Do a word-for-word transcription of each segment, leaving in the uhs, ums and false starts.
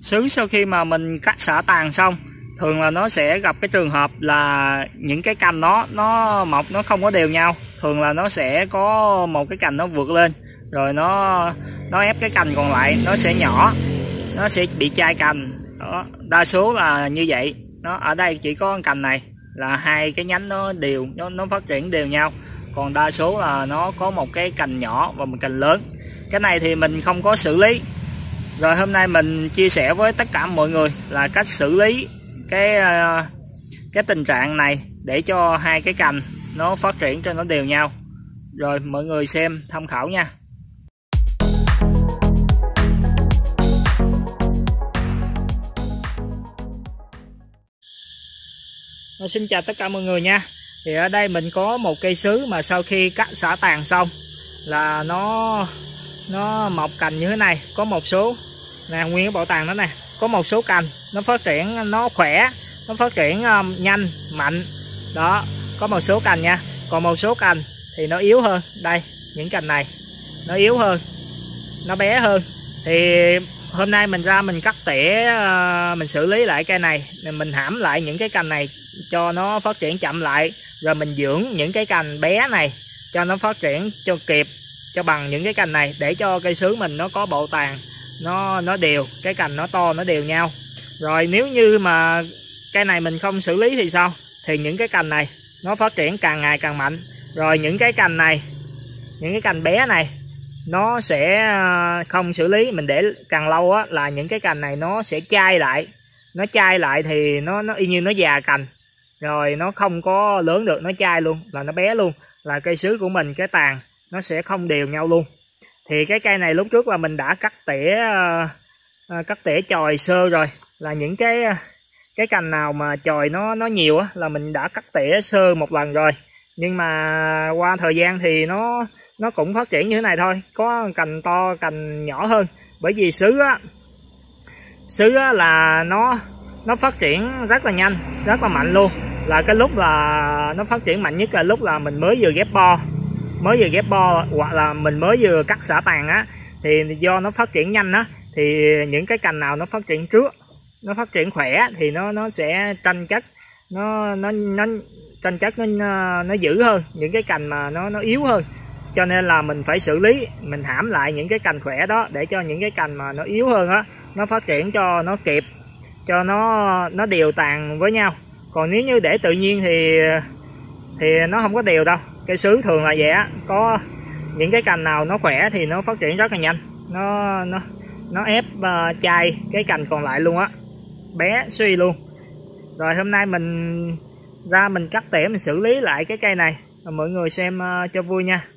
Sứ sau khi mà mình cắt xả tàn xong, thường là nó sẽ gặp cái trường hợp là những cái cành nó nó mọc nó không có đều nhau. Thường là nó sẽ có một cái cành nó vượt lên, rồi nó nó ép cái cành còn lại nó sẽ nhỏ, nó sẽ bị chai cành. Đó, đa số là như vậy. Nó ở đây chỉ có cành này là hai cái nhánh nó đều, nó nó phát triển đều nhau. Còn đa số là nó có một cái cành nhỏ và một cành lớn. Cái này thì mình không có xử lý. Rồi hôm nay mình chia sẻ với tất cả mọi người là cách xử lý cái cái tình trạng này để cho hai cái cành nó phát triển cho nó đều nhau. Rồi mọi người xem tham khảo nha. Rồi, xin chào tất cả mọi người nha. Thì ở đây mình có một cây sứ mà sau khi cắt xả tàn xong là nó nó mọc cành như thế này. Có một số nè, nguyên cái bộ tàn đó nè, có một số cành nó phát triển nó khỏe, nó phát triển um, nhanh mạnh đó, có một số cành nha. Còn một số cành thì nó yếu hơn. Đây, những cành này nó yếu hơn, nó bé hơn. Thì hôm nay mình ra mình cắt tỉa, uh, mình xử lý lại cây này, mình hãm lại những cái cành này cho nó phát triển chậm lại, rồi mình dưỡng những cái cành bé này cho nó phát triển cho kịp, cho bằng những cái cành này, để cho cây sứ mình nó có bộ tàn nó nó đều, cái cành nó to nó đều nhau. Rồi nếu như mà cây này mình không xử lý thì sao? Thì những cái cành này nó phát triển càng ngày càng mạnh. Rồi những cái cành này, những cái cành bé này nó sẽ không xử lý, mình để càng lâu á là những cái cành này nó sẽ chai lại. Nó chai lại thì nó nó y như nó già cành, rồi nó không có lớn được, nó chai luôn, là nó bé luôn, là cây sứ của mình cái tàn nó sẽ không đều nhau luôn. Thì cái cây này lúc trước là mình đã cắt tỉa uh, cắt tỉa chồi sơ rồi, là những cái cái cành nào mà chồi nó nó nhiều á là mình đã cắt tỉa sơ một lần rồi. Nhưng mà qua thời gian thì nó nó cũng phát triển như thế này thôi, có cành to cành nhỏ hơn. Bởi vì sứ á sứ á là nó nó phát triển rất là nhanh, rất là mạnh luôn. Là cái lúc là nó phát triển mạnh nhất là lúc là mình mới vừa ghép bo, mới vừa ghép bo hoặc là mình mới vừa cắt xả tàn á, thì do nó phát triển nhanh á, thì những cái cành nào nó phát triển trước, nó phát triển khỏe thì nó nó sẽ tranh chất, nó nó nó tranh chất nó nó dữ hơn những cái cành mà nó nó yếu hơn. Cho nên là mình phải xử lý, mình hãm lại những cái cành khỏe đó để cho những cái cành mà nó yếu hơn á nó phát triển cho nó kịp, cho nó nó đều tàn với nhau. Còn nếu như để tự nhiên thì thì nó không có đều đâu. Cây sứ thường là vậy á, có những cái cành nào nó khỏe thì nó phát triển rất là nhanh, nó nó nó ép uh, chai cái cành còn lại luôn á, bé suy luôn. Rồi hôm nay mình ra mình cắt tỉa mình xử lý lại cái cây này, rồi mọi người xem uh, cho vui nha.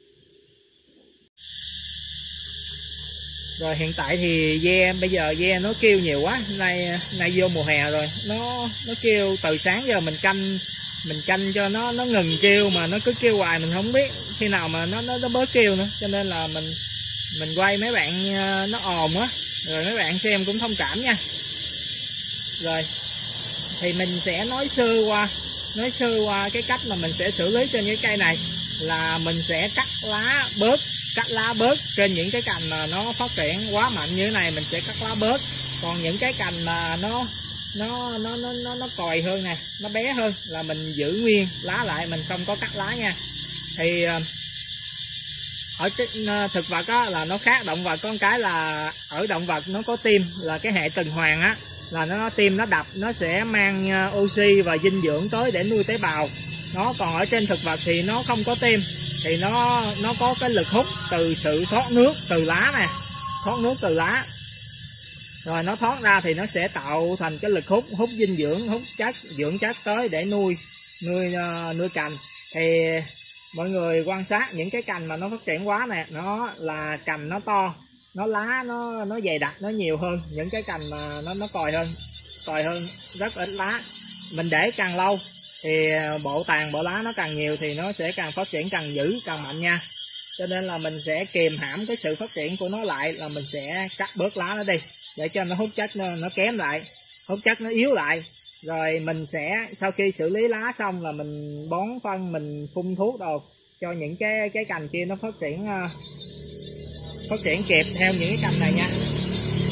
Rồi hiện tại thì ve bây giờ ve nó kêu nhiều quá, nay nay vô mùa hè rồi, nó nó kêu từ sáng giờ mình canh mình canh cho nó nó ngừng kêu, mà nó cứ kêu hoài, mình không biết khi nào mà nó nó, nó bớt kêu nữa. Cho nên là mình mình quay mấy bạn nó ồn á, rồi mấy bạn xem cũng thông cảm nha. Rồi thì mình sẽ nói sơ qua nói sơ qua cái cách mà mình sẽ xử lý trên những cây này, là mình sẽ cắt lá bớt, cắt lá bớt trên những cái cành mà nó phát triển quá mạnh như thế này, mình sẽ cắt lá bớt. Còn những cái cành mà nó nó nó nó nó, nó còi hơn nè, nó bé hơn là mình giữ nguyên lá lại, mình không có cắt lá nha. Thì ở trên thực vật á là nó khác động vật, có một cái là ở động vật nó có tim, là cái hệ tuần hoàn á, là nó tim nó đập, nó sẽ mang oxy và dinh dưỡng tới để nuôi tế bào. Nó còn ở trên thực vật thì nó không có tim, thì nó nó có cái lực hút từ sự thoát nước từ lá nè, thoát nước từ lá, rồi nó thoát ra thì nó sẽ tạo thành cái lực hút, hút dinh dưỡng, hút chất dưỡng chất tới để nuôi nuôi uh, nuôi cành. Thì mọi người quan sát những cái cành mà nó phát triển quá nè, nó là cành nó to, nó lá nó nó dày đặc, nó nhiều hơn những cái cành mà nó nó còi hơn, còi hơn rất ít lá. Mình để càng lâu thì bộ tàn bộ lá nó càng nhiều thì nó sẽ càng phát triển càng dữ, càng mạnh nha. Cho nên là mình sẽ kìm hãm cái sự phát triển của nó lại, là mình sẽ cắt bớt lá nó đi để cho nó hút chất nó, nó kém lại, hút chất nó yếu lại. Rồi mình sẽ sau khi xử lý lá xong là mình bón phân, mình phun thuốc đồ cho những cái cái cành kia nó phát triển uh, phát triển kịp theo những cái cành này nha.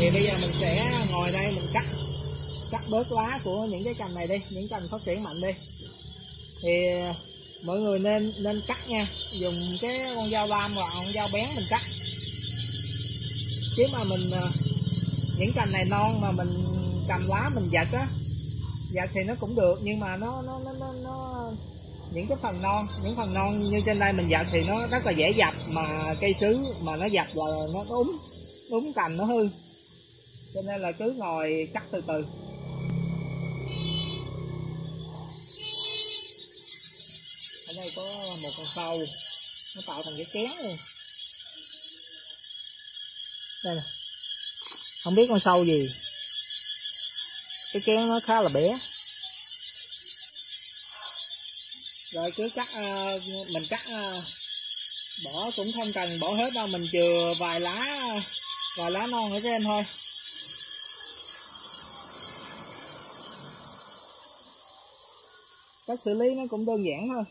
Thì bây giờ mình sẽ ngồi đây mình cắt cắt bớt lá của những cái cành này đi, những cành phát triển mạnh đi. Thì mọi người nên nên cắt nha, dùng cái con dao lam hoặc con dao bén mình cắt. Chứ mà mình những cành này non mà mình cầm lá mình giật á, giật thì nó cũng được, nhưng mà nó nó nó nó, nó những cái phần non, những phần non như trên đây mình giật thì nó rất là dễ dập, mà cây sứ mà nó dập là nó, nó úm úm cành nó hư, cho nên là cứ ngồi cắt từ từ. Ở đây có một con sâu nó tạo thành cái kén luôn đây nè, không biết con sâu gì, cái kén nó khá là bé. Rồi cứ cắt, mình cắt bỏ cũng không cần bỏ hết đâu, mình chừa vài lá vài lá non ở trên thôi. Cách xử lý nó cũng đơn giản thôi.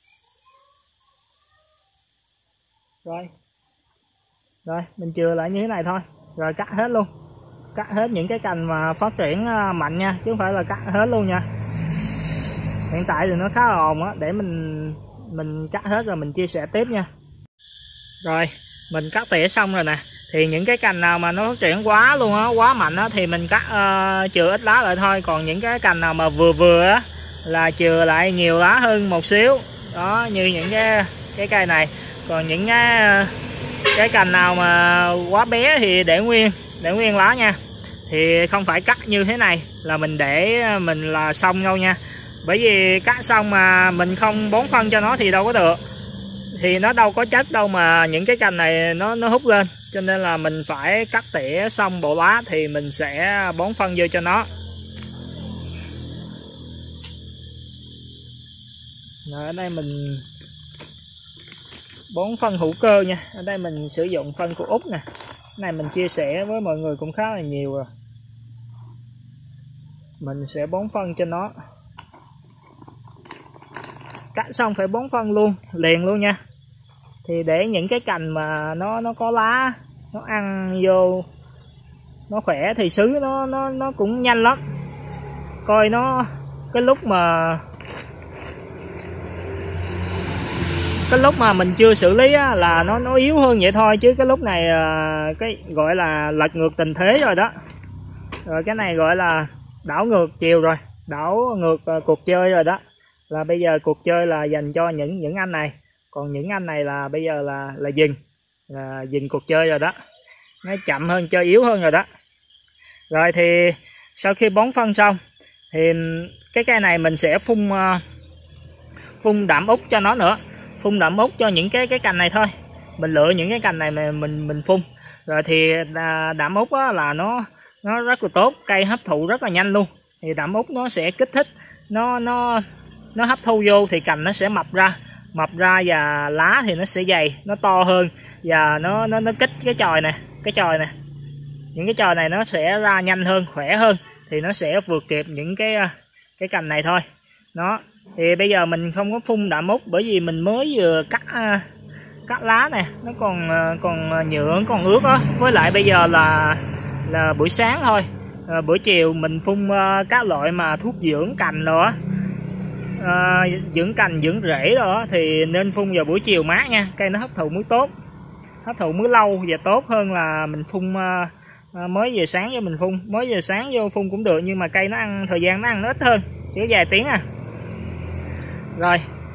Rồi rồi mình chừa lại như thế này thôi, rồi cắt hết luôn, cắt hết những cái cành mà phát triển mạnh nha, chứ không phải là cắt hết luôn nha. Hiện tại thì nó khá là ồn á, để mình mình cắt hết rồi mình chia sẻ tiếp nha. Rồi mình cắt tỉa xong rồi nè, thì những cái cành nào mà nó phát triển quá luôn á, quá mạnh á thì mình cắt uh, chừa ít lá lại thôi, còn những cái cành nào mà vừa vừa á là chừa lại nhiều lá hơn một xíu đó, như những cái cái cây này. Còn những cái cái cành nào mà quá bé thì để nguyên để nguyên lá nha, thì không phải cắt như thế này là mình để mình là xong đâu nha. Bởi vì cắt xong mà mình không bón phân cho nó thì đâu có được, thì nó đâu có chất đâu mà những cái cành này nó nó hút lên, cho nên là mình phải cắt tỉa xong bộ lá thì mình sẽ bón phân vô cho nó. Rồi ở đây mình bón phân hữu cơ nha, ở đây mình sử dụng phân của Úc nè, cái này mình chia sẻ với mọi người cũng khá là nhiều rồi. Mình sẽ bón phân cho nó, cắt xong phải bón phân luôn liền luôn nha, thì để những cái cành mà nó nó có lá nó ăn vô nó khỏe thì sứ nó nó nó cũng nhanh lắm. Coi nó cái lúc mà cái lúc mà mình chưa xử lý á, là nó nó yếu hơn vậy thôi, chứ cái lúc này cái gọi là lật ngược tình thế rồi đó. Rồi cái này gọi là đảo ngược chiều rồi, đảo ngược cuộc chơi rồi đó. Là bây giờ cuộc chơi là dành cho những những anh này, còn những anh này là bây giờ là là dừng là dừng cuộc chơi rồi đó, nó chậm hơn, chơi yếu hơn rồi đó. Rồi thì sau khi bón phân xong thì cái cây này mình sẽ phun phun đạm úc cho nó nữa, phun đạm úc cho những cái cái cành này thôi, mình lựa những cái cành này mà mình mình phun. Rồi thì đạm úc á, là nó nó rất là tốt, cây hấp thụ rất là nhanh luôn. Thì đạm úc nó sẽ kích thích nó nó nó hấp thu vô thì cành nó sẽ mập ra mập ra và lá thì nó sẽ dày, nó to hơn, và nó nó nó kích cái chồi nè, cái chồi nè, những cái chồi này nó sẽ ra nhanh hơn, khỏe hơn, thì nó sẽ vượt kịp những cái cái cành này thôi. Đó thì bây giờ mình không có phun đạm úc, bởi vì mình mới vừa cắt cắt lá nè, nó còn còn nhựa còn ướt á, với lại bây giờ là là buổi sáng thôi. À, buổi chiều mình phun các loại mà thuốc dưỡng cành nữa, à, dưỡng cành dưỡng rễ đó, thì nên phun vào buổi chiều mát nha, cây nó hấp thụ muối tốt, hấp thụ muối lâu và tốt hơn là mình phun à, mới giờ sáng cho mình phun. Mới giờ sáng vô phun cũng được, nhưng mà cây nó ăn thời gian nó ăn nó ít hơn, chỉ vài tiếng à. Rồi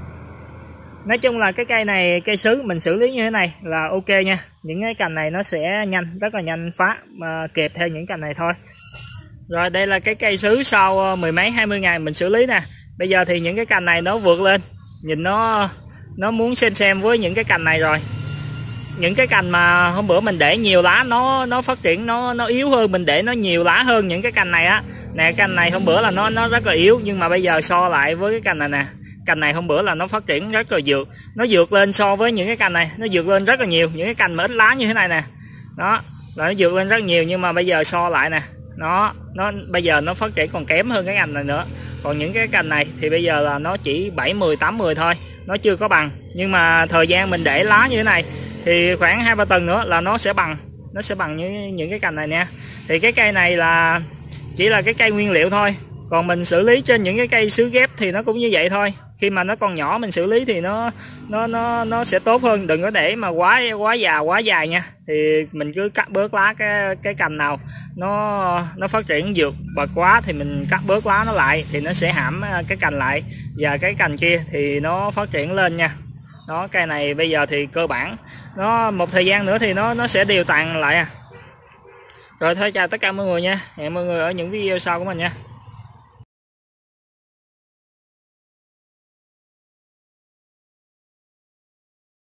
nói chung là cái cây này, cây sứ mình xử lý như thế này là ok nha. Những cái cành này nó sẽ nhanh, rất là nhanh phá, mà kẹp theo những cành này thôi. Rồi đây là cái cây sứ sau mười mấy hai mươi ngày mình xử lý nè. Bây giờ thì những cái cành này nó vượt lên, nhìn nó nó muốn xem xem với những cái cành này rồi. Những cái cành mà hôm bữa mình để nhiều lá nó nó phát triển nó nó yếu hơn, mình để nó nhiều lá hơn những cái cành này á. Nè cành này hôm bữa là nó nó rất là yếu, nhưng mà bây giờ so lại với cái cành này nè, cành này hôm bữa là nó phát triển rất là vượt, nó vượt lên so với những cái cành này, nó vượt lên rất là nhiều. Những cái cành mà ít lá như thế này nè, đó là nó vượt lên rất nhiều, nhưng mà bây giờ so lại nè, nó nó bây giờ nó phát triển còn kém hơn cái cành này nữa. Còn những cái cành này thì bây giờ là nó chỉ bảy mười tám mười thôi, nó chưa có bằng. Nhưng mà thời gian mình để lá như thế này thì khoảng hai ba tuần nữa là nó sẽ bằng, nó sẽ bằng như những cái cành này nha. Thì cái cây này là chỉ là cái cây nguyên liệu thôi, còn mình xử lý trên những cái cây sứ ghép thì nó cũng như vậy thôi. Khi mà nó còn nhỏ mình xử lý thì nó nó nó nó sẽ tốt hơn, đừng có để mà quá quá già quá dài nha. Thì mình cứ cắt bớt lá, cái cái cành nào nó nó phát triển vượt bậc quá thì mình cắt bớt lá nó lại, thì nó sẽ hãm cái cành lại, và cái cành kia thì nó phát triển lên nha. Đó, cây này bây giờ thì cơ bản nó một thời gian nữa thì nó nó sẽ đều tàn lại à. Rồi thôi chào tất cả mọi người nha, hẹn mọi người ở những video sau của mình nha.